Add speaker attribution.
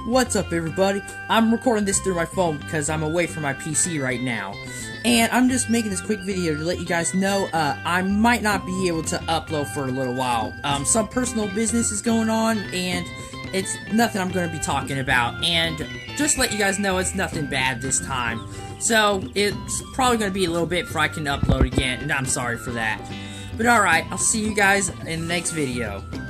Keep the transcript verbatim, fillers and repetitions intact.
Speaker 1: What's up, everybody? I'm recording this through my phone because I'm away from my P C right now. And I'm just making this quick video to let you guys know uh, I might not be able to upload for a little while. Um, some personal business is going on, and it's nothing I'm going to be talking about. And just let you guys know it's nothing bad this time. So, it's probably going to be a little bit before I can upload again, and I'm sorry for that. But alright, I'll see you guys in the next video.